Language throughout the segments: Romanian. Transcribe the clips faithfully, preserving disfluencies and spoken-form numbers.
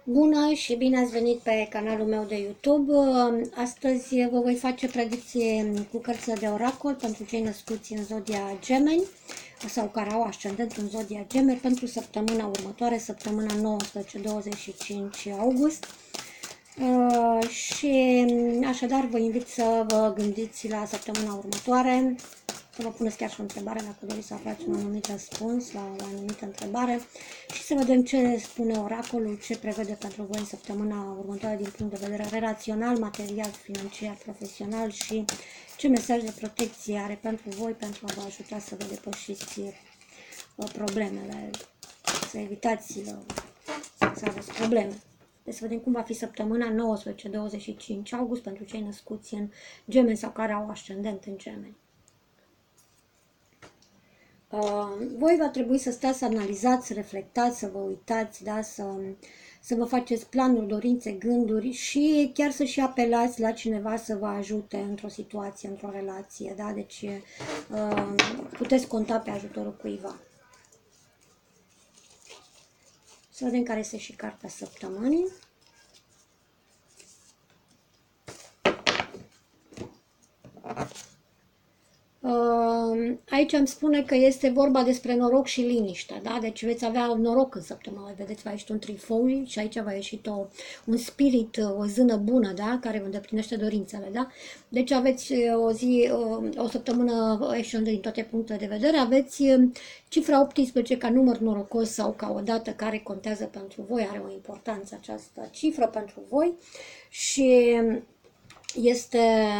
Bună și bine ați venit pe canalul meu de YouTube. Astăzi vă voi face predicție cu cărțile de oracol pentru cei născuți în zodia Gemeni sau care au ascendent în zodia Gemeni pentru săptămâna următoare, săptămâna nouăsprezece douăzeci și cinci august. Uh, și așadar vă invit să vă gândiți la săptămâna următoare, să vă puneți chiar și o întrebare dacă doriți să aflați un anumit răspuns la o anumită întrebare și să vedem ce spune oracolul, ce prevede pentru voi în săptămâna următoare din punct de vedere relațional, material, financiar, profesional și ce mesaj de protecție are pentru voi pentru a vă ajuta să vă depășiți problemele, să evitați să aveți probleme. Deci să vedem cum va fi săptămâna nouăsprezece douăzeci și cinci august pentru cei născuți în Gemeni sau care au ascendent în Gemeni. Uh, voi va trebui să stați, să analizați, să reflectați, să vă uitați, da? să, să vă faceți planuri, dorințe, gânduri și chiar să și apelați la cineva să vă ajute într-o situație, într-o relație. Da? Deci uh, puteți conta pe ajutorul cuiva. Să vedem care este și cartea săptămânii. Aici îmi spune că este vorba despre noroc și liniște, da? Deci veți avea noroc în săptămână, vedeți, va ieși un trifou și aici va ieși o, un spirit, o zână bună, da? Care vă îndeplinește dorințele, da? Deci aveți o zi, o, o săptămână ieșind din toate punctele de vedere, aveți cifra optsprezece ca număr norocos sau ca o dată care contează pentru voi, are o importanță această cifră pentru voi și este...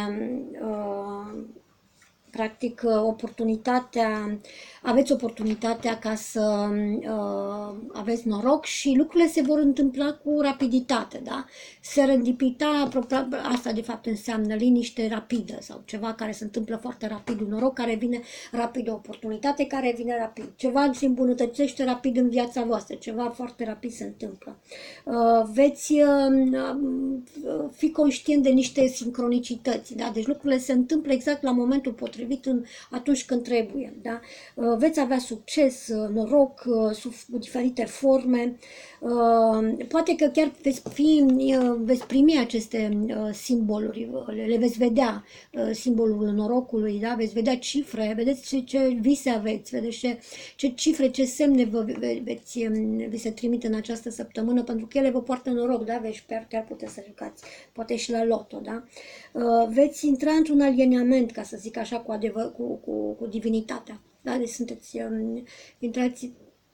Uh, practic, oportunitatea, aveți oportunitatea ca să uh, aveți noroc și lucrurile se vor întâmpla cu rapiditate, da? Serendipita, asta de fapt înseamnă liniște rapidă sau ceva care se întâmplă foarte rapid, un noroc care vine rapid, o oportunitate care vine rapid, ceva se îmbunătățește rapid în viața voastră, ceva foarte rapid se întâmplă. Uh, veți uh, fi conștient de niște sincronicități, da? Deci lucrurile se întâmplă exact la momentul potrivit, în, atunci când trebuie. Da? Veți avea succes, noroc, sub diferite forme. Poate că chiar veți, fi, veți primi aceste simboluri, le veți vedea, simbolul norocului, da? Veți vedea cifre, vedeți ce, ce vise aveți, vedeți ce, ce cifre, ce semne vă, veți, vi se trimite în această săptămână, pentru că ele vă poartă noroc, da? Veți chiar puteți să jucați, poate și la loto, da? Veți intra într-un aliniament, ca să zic așa, cu adevăr, cu, cu, cu divinitatea. Da? Deci sunteți, um, intrați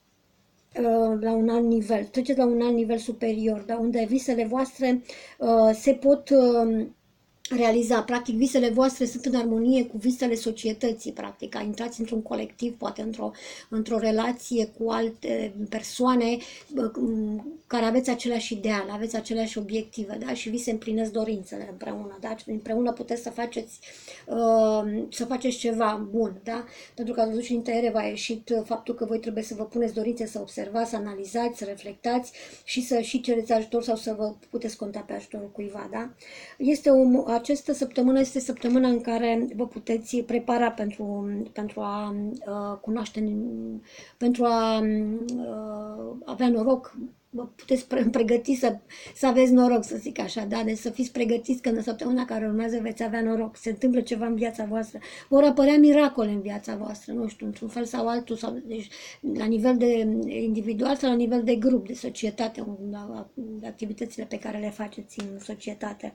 uh, la un alt nivel, treceți la un alt nivel superior, da? Unde visele voastre uh, se pot uh, realiza. Practic, visele voastre sunt în armonie cu visele societății, practic. Intrați într-un colectiv, poate într-o într-o relație cu alte persoane care aveți aceleași ideale, aveți aceleași obiective, da? Și vi se împlinesc dorințele împreună, da? Împreună puteți să faceți, uh, să faceți ceva bun, da? Pentru că atunci din tăiere va ieșit faptul că voi trebuie să vă puneți dorințe, să observați, să analizați, să reflectați și să și cereți ajutor sau să vă puteți conta pe ajutorul cuiva, da? Este o Această săptămână este săptămâna în care vă puteți prepara pentru, pentru a uh, cunoaște, pentru a uh, avea noroc, vă puteți pregăti să, să aveți noroc, să zic așa, da? Deci să fiți pregătiți că în săptămâna care urmează veți avea noroc, se întâmplă ceva în viața voastră, vor apărea miracole în viața voastră, nu știu, într-un fel sau altul, sau, deci, la nivel de individual sau la nivel de grup, de societate, de activitățile pe care le faceți în societate.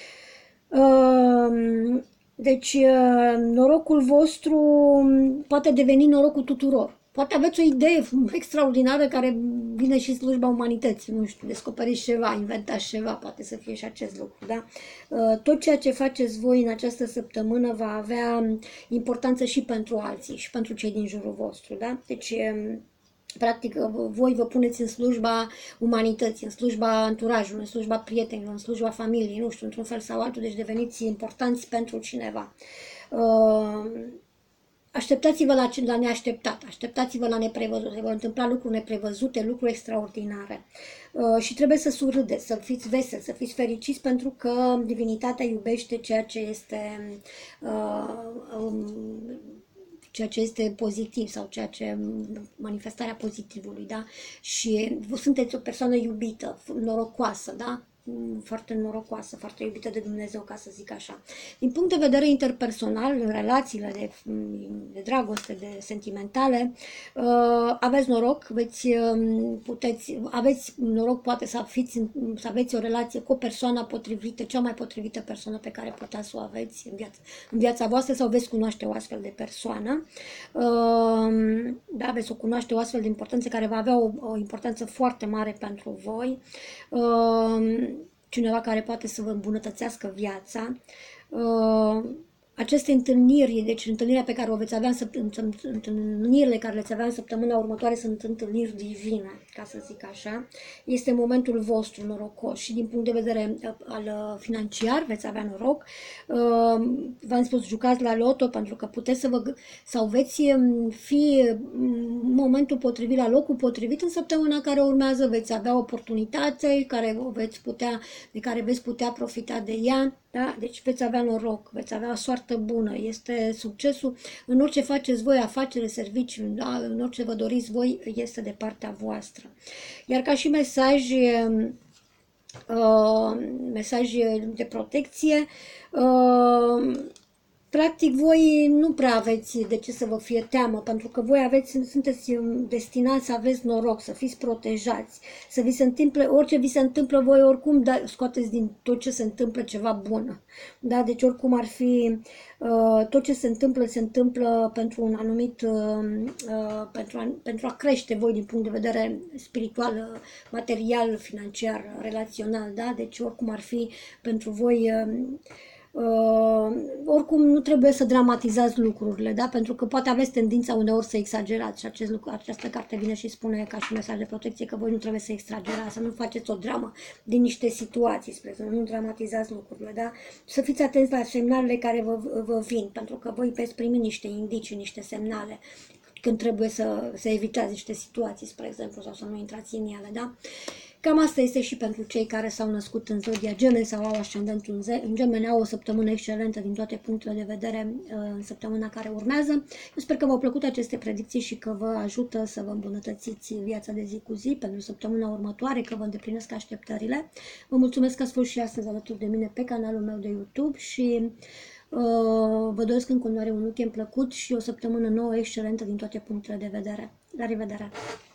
Deci, norocul vostru poate deveni norocul tuturor. Poate aveți o idee extraordinară care vine și slujba umanității, nu știu, descoperiți ceva, inventați ceva, poate să fie și acest lucru, da? Tot ceea ce faceți voi în această săptămână va avea importanță și pentru alții, și pentru cei din jurul vostru, da? Deci, practic, voi vă puneți în slujba umanității, în slujba anturajului, în slujba prietenilor, în slujba familiei, nu știu, într-un fel sau altul, deci deveniți importanți pentru cineva. Așteptați-vă la, la neașteptat, așteptați-vă la neprevăzut, se vor întâmpla lucruri neprevăzute, lucruri extraordinare. Și trebuie să surâdeți, să fiți veseli, să fiți fericiți, pentru că divinitatea iubește ceea ce este... ceea ce este pozitiv sau ceea ce manifestarea pozitivului, da? Și sunteți o persoană iubită, norocoasă, da? Foarte norocoasă, foarte iubită de Dumnezeu, ca să zic așa. Din punct de vedere interpersonal, în relațiile de, de dragoste, de sentimentale, aveți noroc, veți, puteți, aveți noroc poate să, fiți, să aveți o relație cu o persoană potrivită, cea mai potrivită persoană pe care puteți să o aveți în viața, în viața voastră sau veți cunoaște o astfel de persoană. Da, veți o cunoaște o astfel de importanță care va avea o, o importanță foarte mare pentru voi. Cineva care poate să vă îmbunătățească viața. Aceste întâlniri, deci întâlnirea pe care o veți avea, întâlnirile care le avea în săptămâna următoare sunt întâlniri divine, ca să zic așa. Este momentul vostru norocos și din punct de vedere al financiar veți avea noroc. V-am spus, jucați la loto pentru că puteți să vă, sau veți fi momentul potrivit la locul potrivit în săptămâna care urmează, veți avea oportunitate care veți putea, de care veți putea profita de ea. Da? Deci veți avea noroc, veți avea o soartă bună, este succesul în orice faceți voi, afacere, serviciu, da? În orice vă doriți voi, este de partea voastră. Iar ca și mesaj, uh, mesaj de protecție, uh, practic voi nu prea aveți de ce să vă fie teamă, pentru că voi aveți, sunteți destinați să aveți noroc, să fiți protejați, să vi se întâmple, orice vi se întâmplă voi oricum da, scoateți din tot ce se întâmplă ceva bun. Da? Deci oricum ar fi, uh, tot ce se întâmplă, se întâmplă pentru un anumit, uh, uh, pentru, a, pentru a crește voi din punct de vedere spiritual, material, financiar, relațional, da? Deci oricum ar fi pentru voi... Uh, Uh, oricum nu trebuie să dramatizați lucrurile, da? Pentru că poate aveți tendința uneori să exagerați și acest lucru, această carte vine și spune ca și mesaj de protecție că voi nu trebuie să exagerați, să nu faceți o dramă din niște situații, spre exemplu, nu dramatizați lucrurile, da? Să fiți atenți la semnalele care vă, vă vin, pentru că voi veți primi niște indicii, niște semnale când trebuie să, să evitați niște situații, spre exemplu, sau să nu intrați în ele, da? Cam asta este și pentru cei care s-au născut în zodia Gemeni sau au ascendentul în Gemeni, au o săptămână excelentă din toate punctele de vedere în săptămâna care urmează. Eu sper că v-au plăcut aceste predicții și că vă ajută să vă îmbunătățiți viața de zi cu zi pentru săptămâna următoare, că vă îndeplinesc așteptările. Vă mulțumesc că ați fost și astăzi alături de mine pe canalul meu de YouTube și uh, vă doresc în continuare un weekend plăcut și o săptămână nouă excelentă din toate punctele de vedere. La revedere!